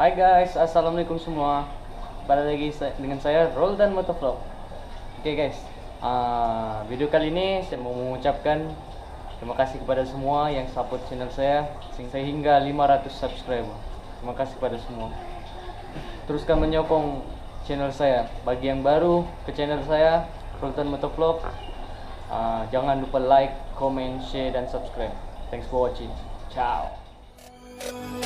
Hai guys, assalamualaikum semua. Balik lagi dengan saya Roldan Motovlog. Oke guys, video kali ini saya mau mengucapkan terima kasih kepada semua yang support channel saya sehingga 500 subscriber. Terima kasih kepada semua. Teruskan menyokong channel saya. Bagi yang baru ke channel saya Roldan Motovlog, jangan lupa like, comment, share dan subscribe. Thanks for watching. Ciao.